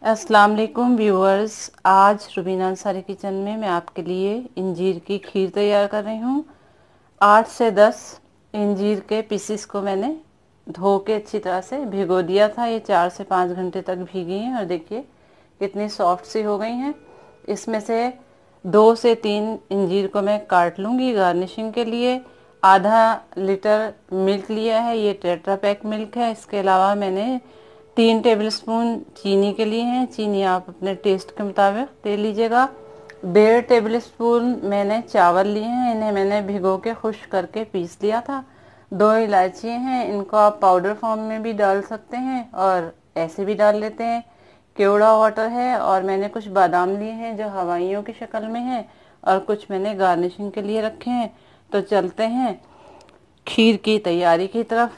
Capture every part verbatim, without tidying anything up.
अस्सलाम वालेकुम व्यूअर्स। आज रुबीना अंसारी किचन में मैं आपके लिए इंजीर की खीर तैयार कर रही हूँ। आठ से दस इंजीर के पीसेस को मैंने धो के अच्छी तरह से भिगो दिया था। ये चार से पाँच घंटे तक भीगी हैं और देखिए कितनी सॉफ्ट सी हो गई हैं। इसमें से दो से तीन इंजीर को मैं काट लूँगी गार्निशिंग के लिए। आधा लीटर मिल्क लिया है, ये टेट्रा पैक मिल्क है। इसके अलावा मैंने तीन टेबलस्पून चीनी के लिए हैं। चीनी आप अपने टेस्ट के मुताबिक ले लीजिएगा। डेढ़ टेबलस्पून मैंने चावल लिए हैं, इन्हें मैंने भिगो के खुश्क करके पीस लिया था। दो इलायची हैं, इनको आप पाउडर फॉर्म में भी डाल सकते हैं और ऐसे भी डाल लेते हैं। केवड़ा वाटर है और मैंने कुछ बादाम लिए हैं जो हवाइयों की शक्ल में हैं और कुछ मैंने गार्निशिंग के लिए रखे हैं। तो चलते हैं खीर की तैयारी की तरफ।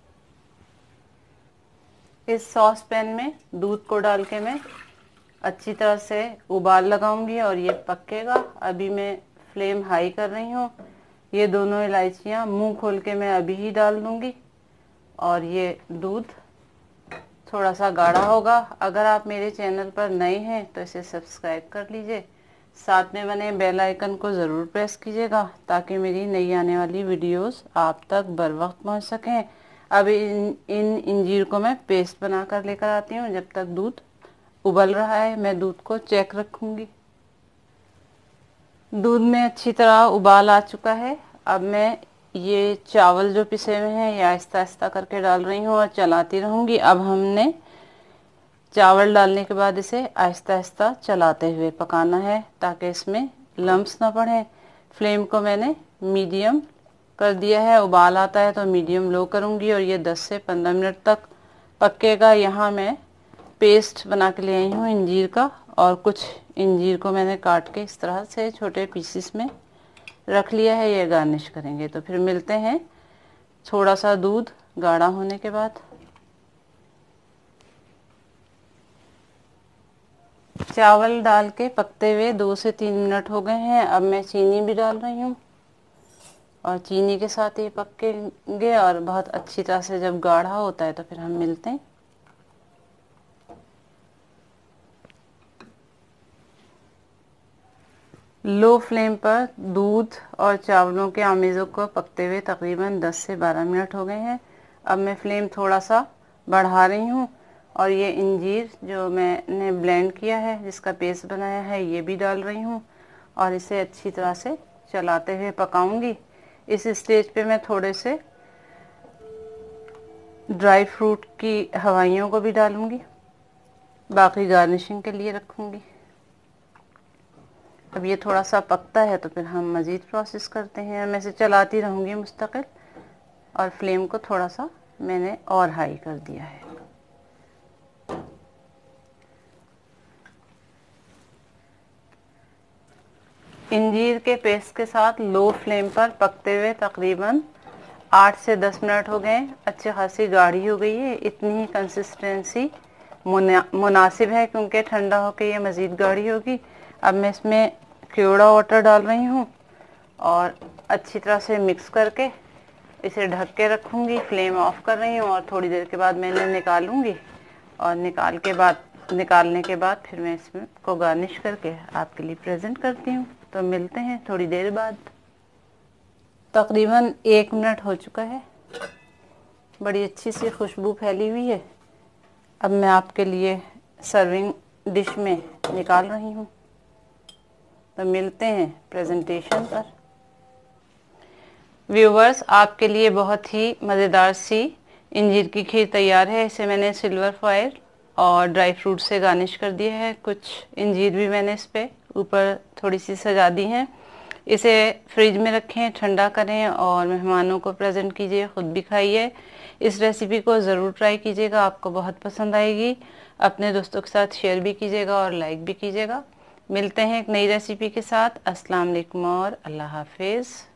इस सॉस पैन में दूध को डाल के मैं अच्छी तरह से उबाल लगाऊंगी और ये पकेगा। अभी मैं फ्लेम हाई कर रही हूँ। ये दोनों इलायचियाँ मुंह खोल के मैं अभी ही डाल दूंगी और ये दूध थोड़ा सा गाढ़ा होगा। अगर आप मेरे चैनल पर नए हैं तो इसे सब्सक्राइब कर लीजिए, साथ में बने बेल आइकन को ज़रूर प्रेस कीजिएगा ताकि मेरी नई आने वाली वीडियोस आप तक बर वक्त पहुँच सकें। अब इन इन इंजीर को मैं पेस्ट बना कर लेकर आती हूँ। जब तक दूध उबल रहा है मैं दूध को चेक रखूँगी। दूध में अच्छी तरह उबाल आ चुका है। अब मैं ये चावल जो पिसे हुए हैं ये आहिस्ता आहिस्ता करके डाल रही हूँ और चलाती रहूँगी। अब हमने चावल डालने के बाद इसे आहिस्ता आहिस्ता चलाते हुए पकाना है ताकि इसमें लम्प्स ना पड़े। फ्लेम को मैंने मीडियम कर दिया है। उबाल आता है तो मीडियम लो करूँगी और ये दस से पंद्रह मिनट तक पकेगा। यहाँ मैं पेस्ट बना के ले आई हूँ इंजीर का और कुछ इंजीर को मैंने काट के इस तरह से छोटे पीसेस में रख लिया है। ये गार्निश करेंगे। तो फिर मिलते हैं थोड़ा सा दूध गाढ़ा होने के बाद। चावल डाल के पकते हुए दो से तीन मिनट हो गए हैं। अब मैं चीनी भी डाल रही हूँ और चीनी के साथ ये पकेंगे और बहुत अच्छी तरह से जब गाढ़ा होता है तो फिर हम मिलते हैं। लो फ्लेम पर दूध और चावलों के आमेज़ों को पकते हुए तकरीबन दस से बारह मिनट हो गए हैं। अब मैं फ्लेम थोड़ा सा बढ़ा रही हूँ और ये इंजीर जो मैंने ब्लेंड किया है, जिसका पेस्ट बनाया है, ये भी डाल रही हूँ और इसे अच्छी तरह से चलाते हुए पकाऊंगी। इस स्टेज पे मैं थोड़े से ड्राई फ्रूट की हवाइयों को भी डालूंगी, बाकी गार्निशिंग के लिए रखूंगी। अब ये थोड़ा सा पकता है तो फिर हम मज़ीद प्रोसेस करते हैं। मैं इसे चलाती रहूँगी मुस्तकिल और फ्लेम को थोड़ा सा मैंने और हाई कर दिया है। इंजीर के पेस्ट के साथ लो फ्लेम पर पकते हुए तकरीबन आठ से दस मिनट हो गए। अच्छी खासी गाढ़ी हो गई है। इतनी ही कंसिस्टेंसी मुना, मुनासिब है क्योंकि ठंडा होकर ये मज़ीद गाढ़ी होगी। अब मैं इसमें केवड़ा वाटर डाल रही हूँ और अच्छी तरह से मिक्स करके इसे ढक के रखूँगी। फ्लेम ऑफ कर रही हूँ और थोड़ी देर के बाद मैं इन्हें निकालूँगी और निकाल के बाद निकालने के बाद फिर मैं इसमें को गार्निश करके आपके लिए प्रेजेंट करती हूँ। तो मिलते हैं थोड़ी देर बाद। तकरीबन एक मिनट हो चुका है। बड़ी अच्छी सी खुशबू फैली हुई है। अब मैं आपके लिए सर्विंग डिश में निकाल रही हूँ। तो मिलते हैं प्रेजेंटेशन पर। व्यूवर्स, आपके लिए बहुत ही मज़ेदार सी इंजीर की खीर तैयार है। इसे मैंने सिल्वर फॉयल और ड्राई फ्रूट से गार्निश कर दिया है। कुछ इंजीर भी मैंने इस पे ऊपर थोड़ी सी सजा दी हैं। इसे फ्रिज में रखें, ठंडा करें और मेहमानों को प्रेजेंट कीजिए, ख़ुद भी खाइए। इस रेसिपी को ज़रूर ट्राई कीजिएगा, आपको बहुत पसंद आएगी। अपने दोस्तों के साथ शेयर भी कीजिएगा और लाइक भी कीजिएगा। मिलते हैं एक नई रेसिपी के साथ। अस्सलाम वालेकुम और अल्लाह हाफिज़।